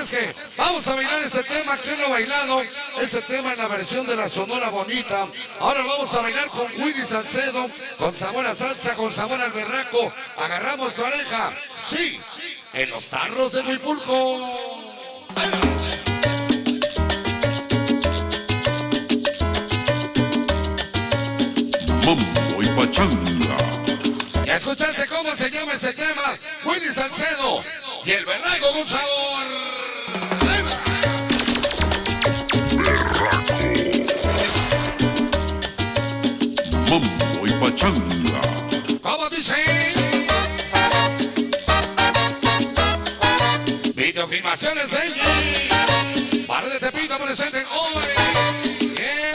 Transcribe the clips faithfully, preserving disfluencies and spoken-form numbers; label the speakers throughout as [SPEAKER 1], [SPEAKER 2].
[SPEAKER 1] es que vamos a bailar este tema que no he bailado. Este tema en la versión de la Sonora Bonita. Ahora vamos a bailar con Willy Salcedo, con sabor a salsa, con sabor al berraco. Agarramos tu oreja, sí, en los tarros de Huipulco.
[SPEAKER 2] Mambo y pachanga.
[SPEAKER 1] ¿Ya escuchaste cómo se llama este tema? Willy Salcedo y el berraco con sabor.
[SPEAKER 2] Berraco. Mambo y pachanga.
[SPEAKER 1] ¿Cómo dice? Videofilmaciones de G. Par de Tepito presente hoy. Yeah.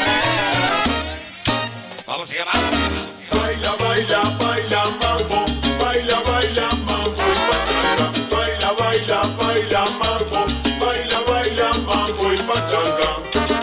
[SPEAKER 1] ¿Cómo se llama?
[SPEAKER 3] Baila, baila, baila mambo, baila, baila mambo y pachanga. Baila, baila, baila mambo, baila, baila mambo y pachanga.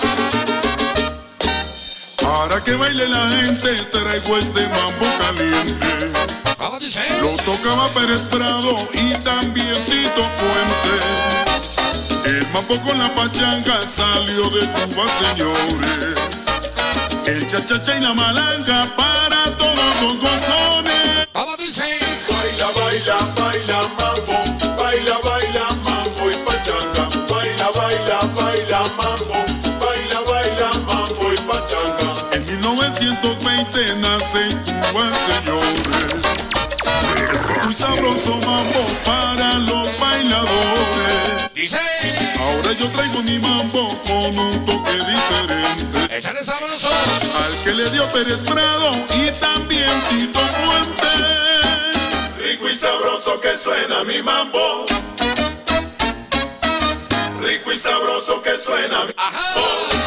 [SPEAKER 2] Para que baile la gente traigo este mambo caliente.
[SPEAKER 1] ¿Cómo dice?
[SPEAKER 2] Lo tocaba Pérez Prado y también Tito Puente. El mambo con la pachanga salió de Cuba, señores. El cha-cha-cha y la malanga para todos los gozones.
[SPEAKER 1] ¿Cómo dices?
[SPEAKER 3] Baila, baila, baila mambo, baila, baila mambo y pachanga. Baila, baila, baila mambo, baila, baila mambo y pachanga.
[SPEAKER 2] En mil novecientos veinte nace en Cuba, señores. Muy sabroso mambo para los bailadores.
[SPEAKER 1] Dice.
[SPEAKER 2] Ahora yo traigo mi mambo con un toque diferente.
[SPEAKER 1] Échale sabroso.
[SPEAKER 2] Al que le dio Pérez Prado y también Tito Puente.
[SPEAKER 3] Rico y sabroso que suena mi mambo. Rico y sabroso que suena mi mambo.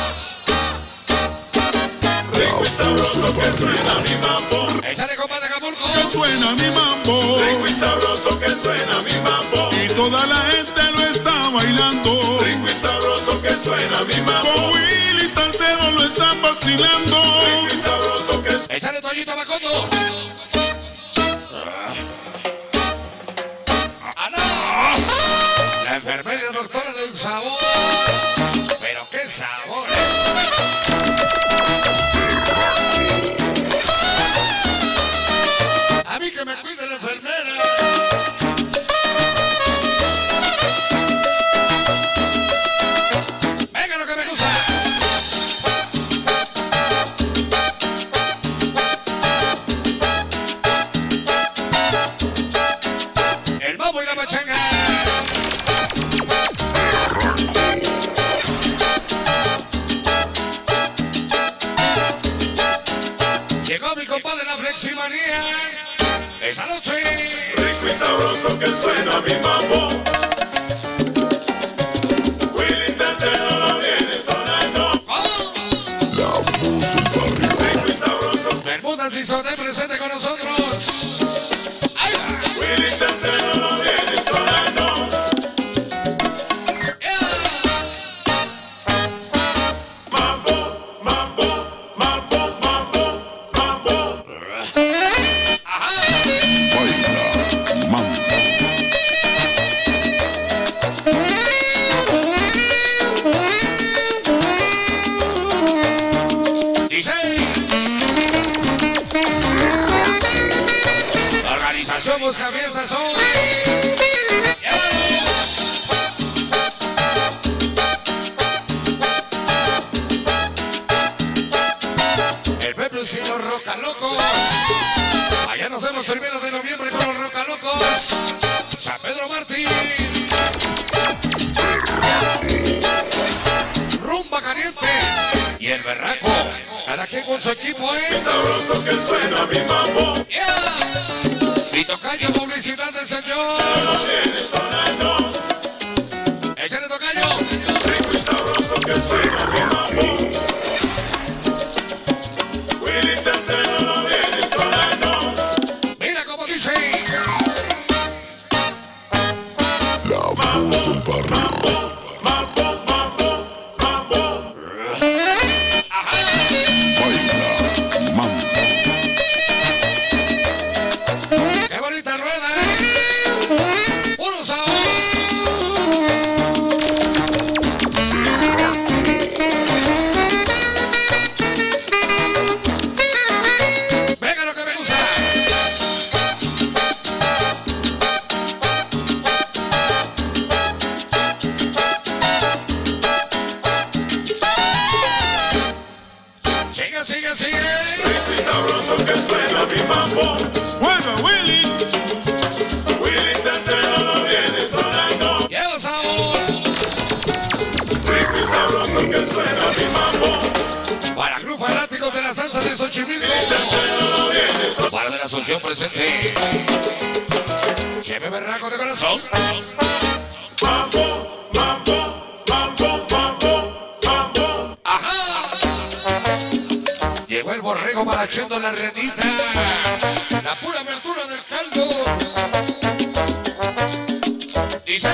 [SPEAKER 3] Rico y sabroso que suena mi mambo.
[SPEAKER 1] Échale compa de Acapulco.
[SPEAKER 2] Que suena mi mambo.
[SPEAKER 3] Rico y sabroso que suena mi mambo.
[SPEAKER 2] Y toda la gente lo está bailando.
[SPEAKER 3] Rico y sabroso que suena mi mambo.
[SPEAKER 2] Con Willy Salcedo lo están vacilando.
[SPEAKER 3] Rico y sabroso que suena.
[SPEAKER 1] Échale toallito Macondo. ¡Ah, no! La enfermera doctora del sabor. Pero qué sabor. A mí que me cuide la enfermera. Venga lo que me gusta. El mambo y la pachanga. Llegó mi compadre la Fleximanía. Esa noche.
[SPEAKER 3] Rico y sabroso que suena mi mambo. Willy Salcedo lo viene sonando.
[SPEAKER 1] ¿Cómo?
[SPEAKER 2] La voz del barrio.
[SPEAKER 3] Rico y sabroso.
[SPEAKER 1] Bermudas Lizote presente con nosotros. ¡Ay!
[SPEAKER 3] Willy Salcedo lo viene sonando. Mambo, mambo, mambo, mambo, mambo.
[SPEAKER 2] Baila mambo.
[SPEAKER 1] Dice. La organización busca fiestas hoy. El Pepe y los Rocalocos. Allá nos vemos primero de noviembre con los Rocalocos. San Pedro Martín. Rumba Caliente. Y el berraco. Cada quien con su equipo es.
[SPEAKER 3] Sabroso que suena mi mambo.
[SPEAKER 1] Yeah. Y tocayo, publicidad del señor.
[SPEAKER 3] Lo viene sonando.
[SPEAKER 1] Échale tocayo.
[SPEAKER 3] Rico y sabroso que suena mi mambo. Willy Salcedo lo viene sonando.
[SPEAKER 1] Mira cómo dice.
[SPEAKER 2] La voz del barrio.
[SPEAKER 3] Mambo, mambo, mambo.
[SPEAKER 2] Baila mambo.
[SPEAKER 1] Qué bonita rueda, ¿eh? Puro sabor. producción presente. Cheve Berraco de corazón.
[SPEAKER 3] Mambo, mambo, mambo, mambo, mambo.
[SPEAKER 1] Ajá. Llegó el borrego marachando la renita. La pura abertura del caldo. Dice.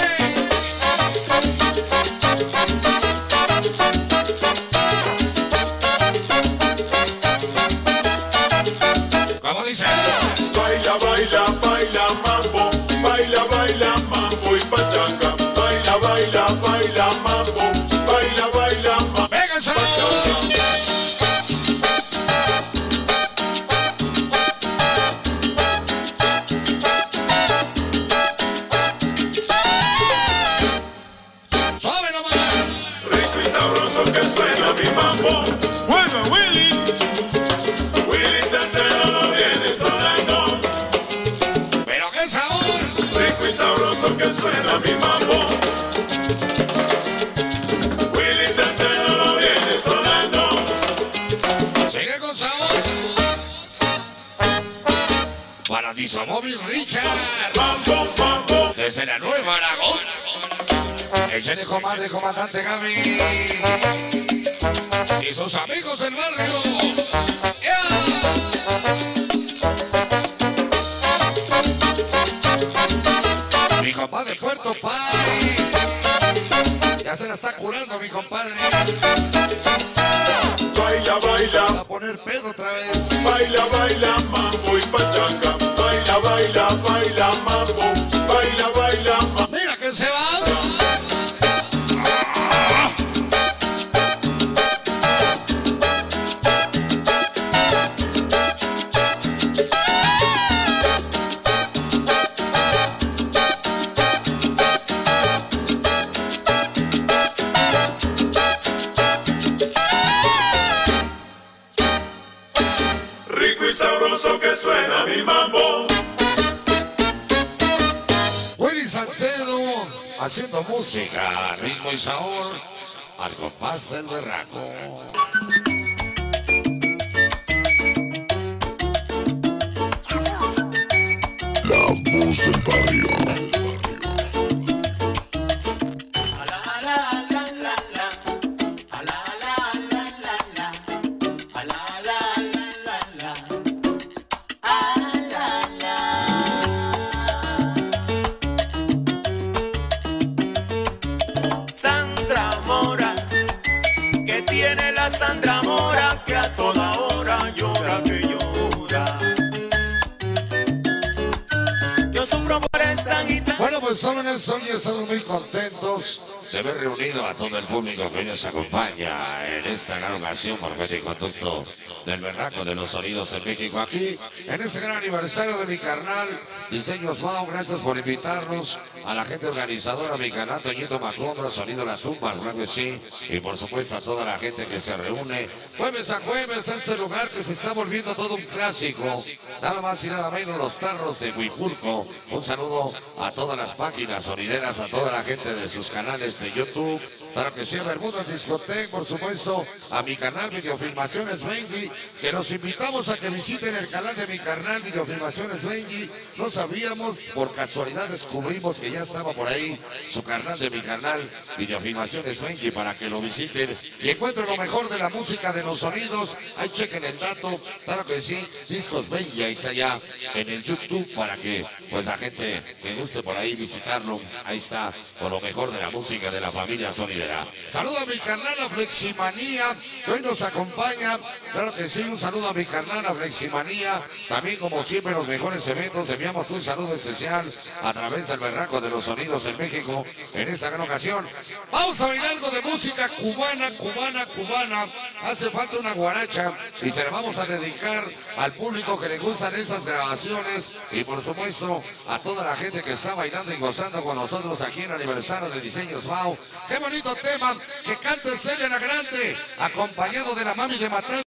[SPEAKER 1] ¿Cómo dice?
[SPEAKER 3] Baila, baila, baila mambo, baila, baila mambo y pachanga. Baila, baila, baila mambo, baila, baila mambo.
[SPEAKER 1] ¡Vénganse! ¡Suave nomás!
[SPEAKER 3] Rico y sabroso que suena mi mambo.
[SPEAKER 2] ¡Juega, Willy!
[SPEAKER 3] Willy Salcedo no viene sonando.
[SPEAKER 1] ¡Pero qué sabor!
[SPEAKER 3] Rico y sabroso que suena mi mambo. Willy Salcedo no viene sonando.
[SPEAKER 1] Sigue con sabor. Para Disomóvil Richard.
[SPEAKER 3] Mambo, mambo.
[SPEAKER 1] Desde la Nueva Aragón. Échale comadre, comandante Gaby. Y sus amigos del barrio. ¡Yeah! Mi compadre Puerto Pay. Ya se la está curando mi compadre.
[SPEAKER 3] Baila, baila.
[SPEAKER 1] Va a poner pedo otra vez.
[SPEAKER 3] Baila, baila, mambo y pachanga. Baila, baila, baila, mambo. Baila, baila, mambo.
[SPEAKER 1] Mira que se va.
[SPEAKER 3] Rico y sabroso que suena mi mambo.
[SPEAKER 1] Willy Salcedo haciendo música, ritmo y sabor al compás del berraco.
[SPEAKER 2] La voz del barrio.
[SPEAKER 4] Sandra Mora, que tiene la Sandra Mora, que a toda hora llora, que llora. Yo sufro por esa guitarra.
[SPEAKER 1] Bueno, pues jóvenes, hoy estamos muy contentos de haber reunido a todo el público que hoy nos acompaña en esta gran ocasión por medio y conducto del berraco de los sonidos en México. Aquí, en este gran aniversario de mi carnal, Diseños Mau, gracias por invitarnos. A la gente organizadora, mi canal, Toñito Macondo, Sonido La Tumba, claro que sí. Y por supuesto a toda la gente que se reúne jueves a jueves a este lugar que se está volviendo todo un clásico. Nada más y nada menos los tarros de Huipulco. Un saludo a todas las páginas sonideras, a toda la gente de sus canales de YouTube. Claro que sí, a Bermudas Discotec, por supuesto, a mi canal Videofilmaciones Benji, que los invitamos a que visiten el canal de mi canal Videofilmaciones Benji. No sabíamos, por casualidad descubrimos que ya estaba por ahí su canal de mi canal Videofilmaciones Benji para que lo visiten y encuentren lo mejor de la música, de los sonidos. Ahí chequen el dato, claro que sí, Discos Benji, ahí está ya en el YouTube para que pues la gente que guste por ahí visitarlo. Ahí está, con lo mejor de la música de la familia sonidera. Saludo a mi canal a Fleximanía, que hoy nos acompaña, claro que sí, un saludo a mi canal a Fleximanía. También como siempre los mejores eventos, enviamos un saludo especial a través del berraco de los sonidos en México en esta gran ocasión. Vamos a bailar algo de música cubana, cubana, cubana. Hace falta una guaracha y se la vamos a dedicar al público que le gustan estas grabaciones y por supuesto a toda la gente que está bailando y gozando con nosotros aquí en el aniversario de Diseños Mau. Qué bonito tema, que cante Celia la Grande, acompañado de la mami de Matanza.